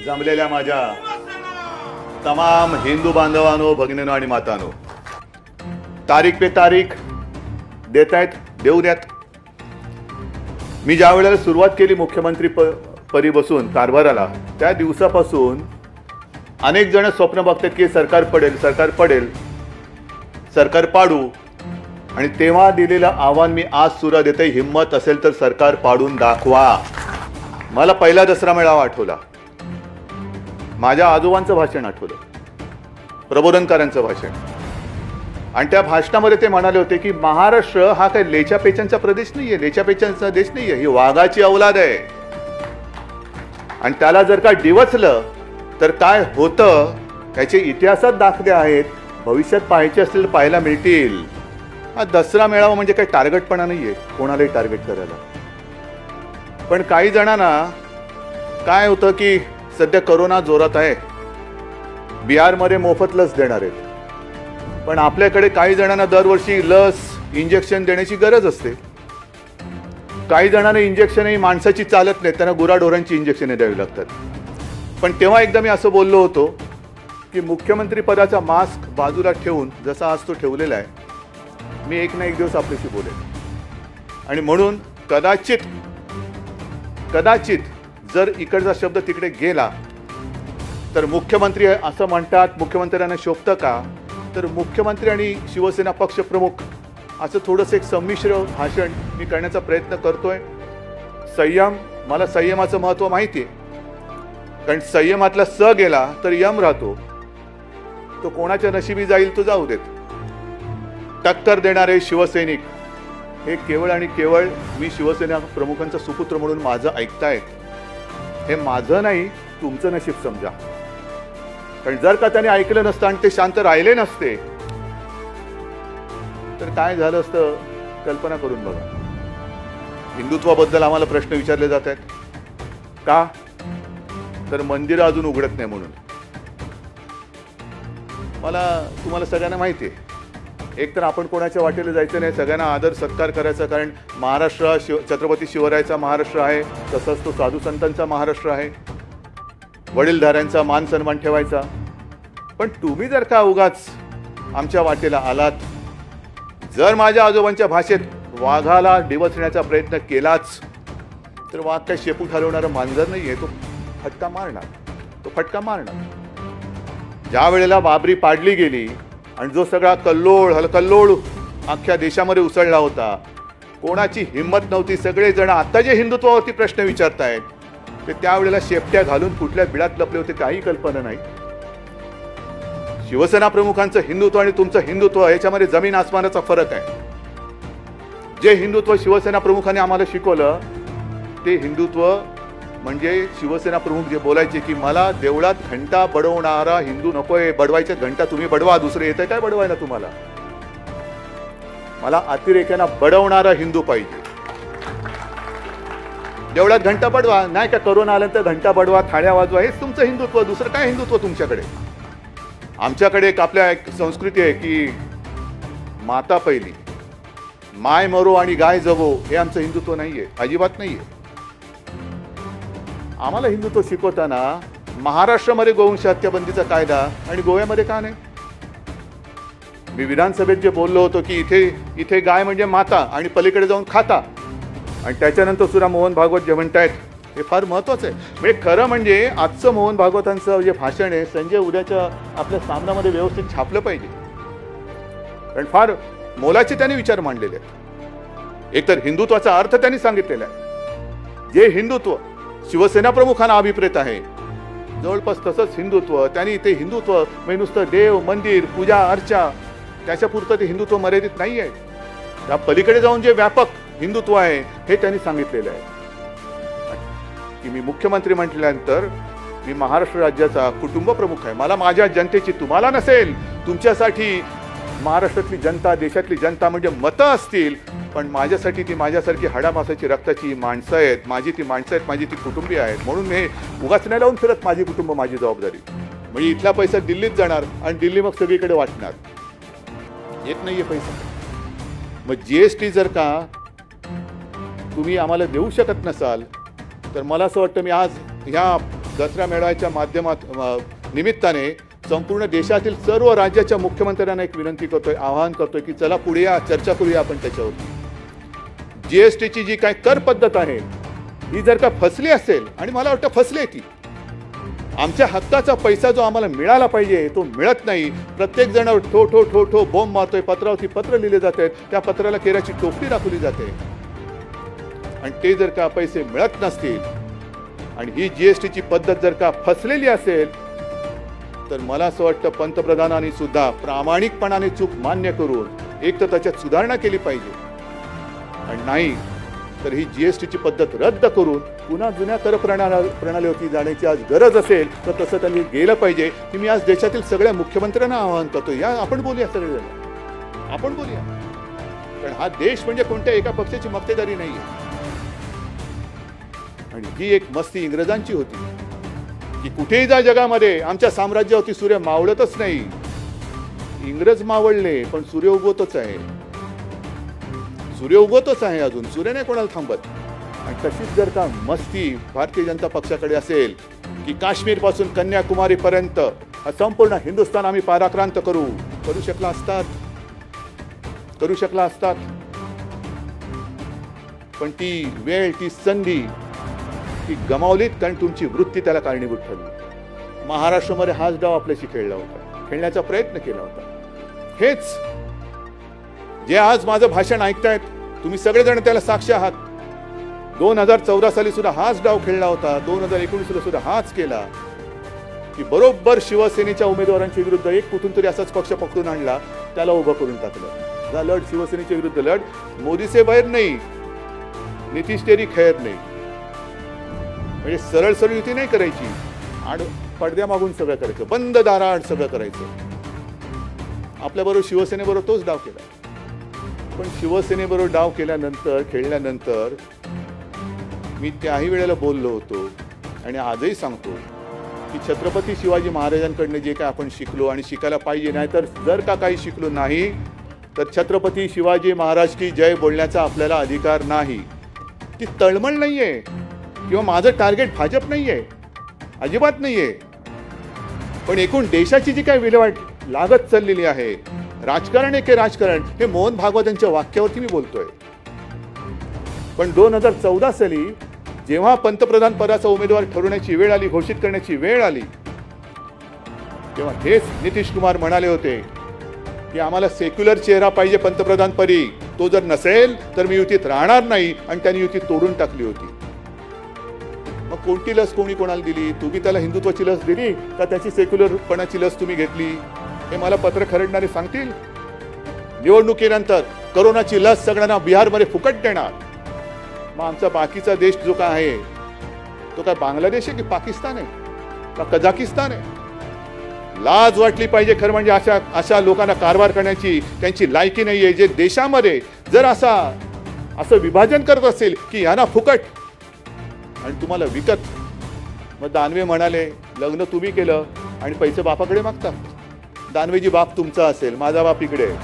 जमलेल्या माझ्या तमाम हिंदू बांधवांनो, भगिनींनो आणि मातांनो, तारीख पे तारीख देत आहेत, देऊ द्यात. मी ज्या वेळेला सुरुवात केली मुख्यमंत्री पदी बसून कारभाराला, त्या दिवसापासून अनेक जण स्वप्न बघतात की सरकार पडेल, सरकार पडेल, सरकार पाडू. आणि तेव्हा दिलेलं आव्हान मी आज सुद्धा देते, हिम्मत असेल तर सरकार पाडून दाखवा. मला पहिला दसरा मेळावा आठवला, माझ्या आजोबांचं भाषण आठवलं, प्रबोधनकारांचं भाषण. आणि त्या भाषणामध्ये ते म्हणाले होते की महाराष्ट्र हा काही लेच्यापेचांचा प्रदेश नाहीये, लेच्यापेचांचा देश नाहीये, ही वाघाची औलाद आहे. आणि त्याला जर का डिवचलं तर काय होतं याचे इतिहासात दाखले आहेत, भविष्यात पाहायचे असतील तर पाहायला मिळतील. हा दसरा मेळावा म्हणजे काही टार्गेटपणा नाहीये कोणालाही टार्गेट करायला. पण काही जणांना काय होतं की सध्या कोरोना जोरात आहे, बिहारमध्ये मोफत लस देणार आहेत, पण आपल्याकडे काही जणांना दरवर्षी लस इंजेक्शन देण्याची गरज असते. काही जणांना इंजेक्शनही माणसाची चालत नाही, त्यांना गुराढोरांची इंजेक्शने द्यावी लागतात. पण तेव्हा एकदा मी असं बोललो होतो की मुख्यमंत्री पदाचा मास्क बाजूला ठेवून, जसा आज तो ठेवलेला आहे, मी एक ना एक दिवस आपल्याशी बोलेन. आणि म्हणून कदाचित जर इकडचा शब्द तिकडे गेला तर मुख्यमंत्री असं म्हणतात, मुख्यमंत्र्यांना शोभतं का, तर मुख्यमंत्री आणि शिवसेना पक्षप्रमुख असं थोडंसं एक संमिश्र भाषण मी करण्याचा प्रयत्न करतोय. संयम, मला संयमाचं महत्त्व माहिती आहे, कारण संयमातला स गेला तर यम राहतो, तो कोणाच्या नशिबी जाईल तो जाऊ देत. टक्कर देणारे शिवसैनिक हे केवळ आणि केवळ मी शिवसेना प्रमुखांचा सुपुत्र म्हणून माझं ऐकतायत. हे माझं नाही, तुमचं नशीब समजा. कारण जर का त्याने ऐकलं नसतं आणि ते शांत राहिले नसते तर काय झालं असतं कल्पना करून बघा. हिंदुत्वाबद्दल आम्हाला प्रश्न विचारले जात आहेत का, तर मंदिरं अजून उघडत नाही म्हणून. तुम्हाला सगळ्यांना माहिती आहे, एक तर आपण कोणाच्या वाटेला जायचं नाही, सगळ्यांना आदर सत्कार करायचा, कारण महाराष्ट्र हा छत्रपती शिवरायाचा महाराष्ट्र आहे, तसंच तो साधू संतांचा महाराष्ट्र आहे, वडीलधाऱ्यांचा मान सन्मान ठेवायचा. पण तुम्ही जर का उगाच आमच्या वाटेला आलात, जर माझ्या आजोबांच्या भाषेत वाघाला डिवचण्याचा प्रयत्न केलाच तर वाघ काय शेपूट हलवणारं मांजर नाहीये, तो फटका मारणार. ज्या वेळेला बाबरी पाडली गेली आणि जो सगळा कल्लोळ अख्ख्या देशामध्ये उसळला होता, कोणाची हिंमत नव्हती. सगळे जण आता जे हिंदुत्वावरती प्रश्न विचारतायत ते त्यावेळेला शेपट्या घालून कुठल्या बिळात लपले होते काही कल्पना नाही. शिवसेना प्रमुखांचं हिंदुत्व आणि तुमचं हिंदुत्व याच्यामध्ये जमीन आसमानाचा फरक आहे. जे हिंदुत्व शिवसेना प्रमुखांनी आम्हाला शिकवलं ते हिंदुत्व म्हणजे शिवसेना प्रमुख जे बोलायचे की मला देवळात घंटा बडवणारा हिंदू नकोय, बडवायच्या घंटा तुम्ही बडवा, दुसरे येतंय काय बडवायला तुम्हाला, मला अतिरेक्यांना बडवणारा हिंदू पाहिजे. देवळात घंटा बडवा, नाही का करोना आल्यानंतर घंटा बडवा, थाळ्या वाजवा, हेच तुमचं हिंदुत्व, दुसरं काय हिंदुत्व तुमच्याकडे. आमच्याकडे एक संस्कृती आहे की माता पहिली, माय मरो आणि गाय जगो, हे आमचं हिंदुत्व नाहीये, अजिबात नाहीये. आम्हाला हिंदुत्व शिकवताना महाराष्ट्रामध्ये गोवंश हत्याबंदीचा कायदा आणि गोव्यामध्ये का नाही. मी विधानसभेत जे बोललो होतो की इथे गाय म्हणजे माता आणि पलीकडे जाऊन खाता, आणि त्याच्यानंतर सुद्धा मोहन भागवत जे म्हणतायत हे फार महत्त्वाचं आहे. म्हणजे खरं म्हणजे आजचं मोहन भागवतांचं जे भाषण आहे संजय उद्याच्या आपल्या सामनामध्ये व्यवस्थित छापलं पाहिजे, कारण फार मोलाचे त्यांनी विचार मांडलेले आहेत. एकतर हिंदुत्वाचा अर्थ त्यांनी सांगितलेला आहे, जे हिंदुत्व शिवसेना प्रमुखांना अभिप्रेत आहे जवळपास तसंच हिंदुत्व त्यांनी, ते हिंदुत्व म्हणजे नुसतं देव मंदिर पूजा अर्चा त्याच्यापुरतं ते हिंदुत्व मर्यादित नाही आहे. त्या पलीकडे जाऊन जे व्यापक हिंदुत्व आहे हे त्यांनी सांगितलेलं आहे. की मी मुख्यमंत्री म्हटल्यानंतर मी महाराष्ट्र राज्याचा कुटुंब प्रमुख आहे. मला माझ्या जनतेची, तुम्हाला नसेल, तुमच्यासाठी महाराष्ट्रातली जनता, देशातली जनता म्हणजे मतं असतील, पण माझ्यासाठी ती माझ्यासारखी हाडामासाची रक्ताची माणसं आहेत, माझी ती माणसं आहेत, माझी ती कुटुंबीय आहेत. म्हणून मी उगाच नाही लावून फिरत माझी कुटुंब माझी जबाबदारी. म्हणजे इथला पैसा दिल्लीत जाणार आणि दिल्ली मग सगळीकडे वाटणार, येत नाहीये पैसा. मग GST जर का तुम्ही आम्हाला देऊ शकत नसाल तर मला असं वाटतं, मी आज ह्या दसरा मेळाव्याच्या निमित्ताने संपूर्ण देशातील सर्व राज्याच्या मुख्यमंत्र्यांना एक विनंती करतोय, आवाहन करतोय की चला पुढे या, चर्चा करूया आपण त्याच्यावरती। जीएसटीची जी काय कर पद्धत आहे ही जर का फसली असेल, आणि मला वाटतं फसली ती, आमच्या हक्काचा पैसा जो आम्हाला मिळाला पाहिजे तो मिळत नाही। प्रत्येक जण ठो ठो ठो ठो बॉम्ब मारतोय, पत्रावरती पत्र लिहिले जाते, त्या पत्राला केराची टोपली दाखवली जाते, आणि ते जर का पैसे मिळत नसतील आणि ही जीएसटीची पद्धत जर का फसलेली असेल, तर मला असं वाटतं पंतप्रधानांनी सुद्धा प्रामाणिकपणाने चूक मान्य करून एक तर त्याच्यात सुधारणा केली पाहिजे, आणि नाही तर ही जीएसटीची पद्धत रद्द करून पुन्हा जुन्या कर प्रणालीवरती जाण्याची आज गरज असेल तर तसं त्यांनी गेलं पाहिजे। की मी आज देशातील सगळ्या मुख्यमंत्र्यांना आवाहन करतो, या आपण बोलूया, सगळेजण आपण बोलूया, कारण हा देश म्हणजे कोणत्या एका पक्षाची मक्तेदारी नाहीये। आणि ही एक मस्ती इंग्रजांची होती की कुठेही जा जगामध्ये आमच्या साम्राज्यावरती सूर्य मावळतच नाही, इंग्रज मावळले पण सूर्य उगवतच आहे, सूर्य उगवतच आहे, अजून सूर्य नाही कोणाला थांबत। आणि तशीच जर का मस्ती भारतीय जनता पक्षाकडे असेल की काश्मीर पासून कन्याकुमारी पर्यंत हा संपूर्ण हिंदुस्थान आम्ही पाराक्रांत करू शकला असतात, पण ती वेळ, ती संधी ती गमावलीत, कारण तुमची वृत्ती त्याला कारणीभूत ठरली। महाराष्ट्रामध्ये हाच डाव आपल्याशी खेळला होता, खेळण्याचा प्रयत्न केला होता। हेच जे आज माझं भाषण ऐकतायत तुम्ही सगळेजण त्याला साक्ष आहात। 2014 साली सुद्धा हाच डाव खेळला होता, 2019 सुद्धा हाच केला की बरोबर शिवसेनेच्या उमेदवारांच्या विरुद्ध एक कुठून तरी असाच पक्ष पकडून आणला, त्याला उभं करून टाकलं। जा लढ, शिवसेनेच्या विरुद्ध लढ, मोदी से बैर नाही, नितीश तेरी खैर नाही। म्हणजे सरळ सरळ युती नाही करायची, आड पडद्या मागून सगळं करायचं, बंद दाराआड सगळं करायचं। आपल्याबरोबर शिवसेनेबरोबर तोच डाव केला, पण शिवसेनेबरोबर डाव खेळल्यानंतर मी त्याही वेळेला बोललो होतो आणि आजही सांगतो की छत्रपती शिवाजी महाराजांकडनं जे काय आपण शिकलो आणि शिकायला पाहिजे, नाहीतर जर का काही शिकलो नाही तर छत्रपती शिवाजी महाराज की जय बोलण्याचा आपल्याला अधिकार नाही। ती तळमळ नाहीये किंवा माझं टार्गेट भाजप नाहीये, अजिबात नाहीये, पण एकूण देशाची जी काय विल्हेवाट लागत चाललेली आहे, राजकारण एके राजकारण, हे मोहन भागवत यांच्या वाक्यावरती मी बोलतोय। पण 2014 साली जेव्हा पंतप्रधान पदाचा उमेदवार ठरवण्याची वेळ आली, घोषित करण्याची वेळ आली, तेव्हा हेच नितीश कुमार म्हणाले होते की आम्हाला सेक्युलर चेहरा पाहिजे पंतप्रधानपदी, तो जर नसेल तर मी युतीत राहणार नाही, आणि त्यांनी युती तोडून टाकली होती। मग कोणती लस कोणी कोणाला दिली? तुम्ही त्याला हिंदुत्वाची लस दिली का त्याची सेक्युलरपणाची लस तुम्ही घेतली? हे मला पत्र खरडणारे सांगतील। निवडणुकीनंतर कोरोनाची लस सगळ्यांना बिहारमध्ये फुकट देणार, मग आमचा बाकीचा देश जो काय आहे तो काय बांगलादेश आहे की पाकिस्तान आहे का कझाकिस्तान आहे? लाज वाटली पाहिजे खरं म्हणजे अशा लोकांना कारभार करण्याची त्यांची लायकी नाही आहे, जे देशामध्ये जर असं विभाजन करत असेल की यांना फुकट आणि तुम्हाला विकत। मग दानवे म्हणाले लग्न तुम्ही केलं आणि पैसे बापाकडे मागता। दानवेजी बाप तुमचा असेल, माझा बाप इकडे आहे,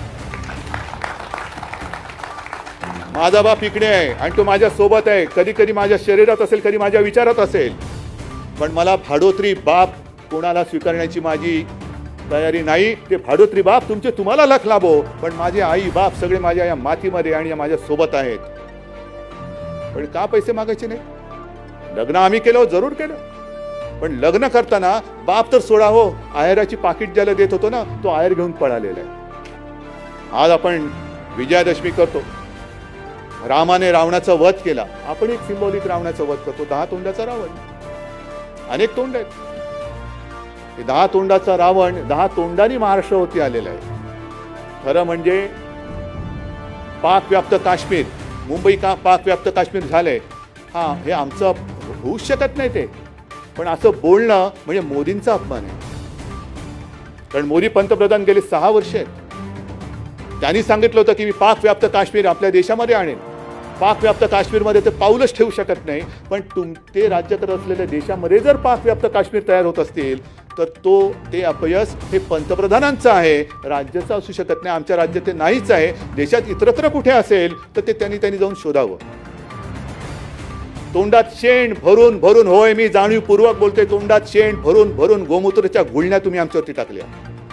माझा बाप इकडे आहे आणि तो माझ्या सोबत आहे, कधी कधी माझ्या शरीरात असेल, कधी माझ्या विचारात असेल, पण मला भाडोत्री बाप कोणाला स्वीकारण्याची माझी तयारी नाही। ते भाडोत्री बाप तुमचे तुम्हाला लख लाभो, पण माझे आई बाप सगळे माझ्या या मातीमध्ये आणि माझ्या सोबत आहेत। पण का पैसे मागायचे नाही? लग्न आम्ही केलं, जरूर केलं, पण लग्न करताना बाप तर सोडा हो, आहेराची पाकिट ज्याला देत होतो ना, तो आहेर घेऊन पळालेला आहे। आज आपण विजयादशमी करतो, रामाने रावणाचा वध केला, आपण एक सिंबॉलिक रावणाचा वध करतो। 10 तोंडाचा रावण, अनेक तोंड आहेत, 10 तोंडाचा रावण 10 तोंडांनी महाराष्ट्रावरती आलेला आहे। खरं म्हणजे पाकव्याप्त काश्मीर, मुंबई का पाकव्याप्त काश्मीर झालंय, हा हे आमचं होऊच शकत नाही ते, पण असं बोलणं म्हणजे मोदींचा अपमान आहे। कारण मोदी पंतप्रधान गेले 6 वर्ष आहेत, त्यांनी सांगितलं होतं की मी पाकव्याप्त काश्मीर आपल्या देशामध्ये आणेन, पाकव्याप्त काश्मीरमध्ये ते पाऊलच ठेवू शकत नाही, पण ते राज्य करत असलेल्या देशामध्ये जर पाकव्याप्त काश्मीर तयार होत असतील तर ते अपयश हे पंतप्रधानांचं आहे, राज्याचं असू शकत नाही। आमच्या राज्यात ते नाहीच आहे, देशात इतरत्र कुठे असेल तर ते त्यांनी जाऊन शोधावं। तोंडात शेण भरून भरून, होय मी जाणीवपूर्वक बोलतोय, तोंडात शेण भरून भरून गोमूत्राच्या गुळण्या तुम्ही आमच्यावरती टाकल्या.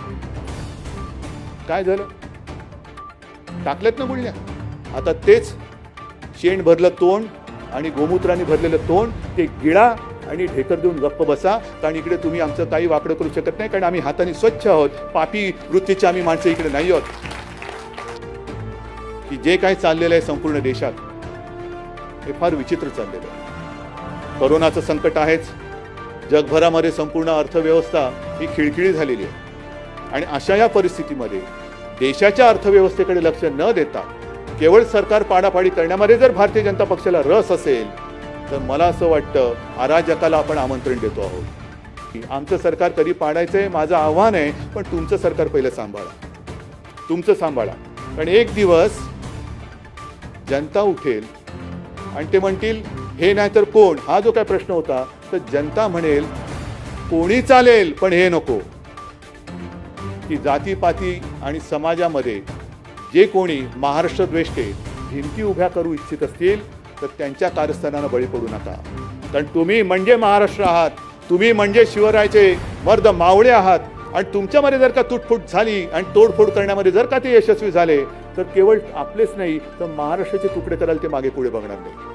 काय झालं? टाकल्यात ना गुळण्या. आता तेच शेण भरलं तोंड आणि गोमूत्राने भरलेलं तोंड ते गिळा आणि ढेकर देऊन गप्प बसा. कारण इकडे तुम्ही आमचं काही वाकडं करू शकत नाही, कारण आम्ही हाताने स्वच्छ आहोत. पापी वृत्तीचे आम्ही माणसं इकडे नाही आहोत. की जे काही चाललेलं आहे संपूर्ण देशात हे फार विचित्र चाललेलं आहे. कोरोनाचं संकट आहेच. जगभरामध्ये संपूर्ण अर्थव्यवस्था ही खिळखिळी झालेली आहे. आणि अशा या परिस्थितीमध्ये देशाच्या अर्थव्यवस्थेकडे लक्ष न देता केवळ सरकार पाडापाडी करण्यामध्ये जर भारतीय जनता पक्षाला रस असेल तर मला असं वाटतं अराजकाला आपण आमंत्रण देतो आहोत. आमचं सरकार कधी पाडायचंय माझं आव्हान आहे, पण तुमचं सरकार पहिलं सांभाळा. तुमचं सांभाळा. कारण एक दिवस जनता उठेल आणि ते म्हणतील हे नाही तर कोण, हा जो काय प्रश्न होता तर जनता म्हणेल कोणी चालेल पण हे नको. की जातीपाती आणि समाजामध्ये जे कोणी महाराष्ट्र द्वेष्टे भिंती उभ्या करू इच्छित असतील तर त्यांच्या कारस्थानाला बळी पडू नका. कारण तुम्ही म्हणजे महाराष्ट्र आहात. तुम्ही म्हणजे शिवरायाचे मर्द मावळे आहात. आणि तुमच्यामध्ये जर का तुटफूट झाली आणि तोडफोड करण्यामध्ये जर का ते यशस्वी झाले तर केवळ आपलेच नाही तर महाराष्ट्राचे तुकडे करायला ते मागे पुढे बघणार नाही.